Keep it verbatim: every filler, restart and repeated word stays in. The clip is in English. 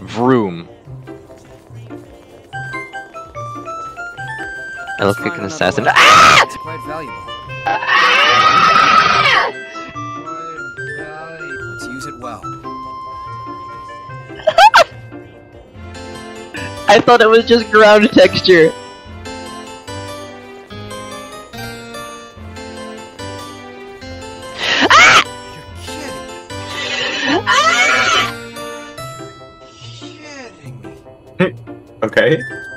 Vroom. I look like an assassin. Ah! It's quite valuable. Let's use it well. I thought it was just ground texture. Ah! You're kidding. Ah! You're kidding me. Okay.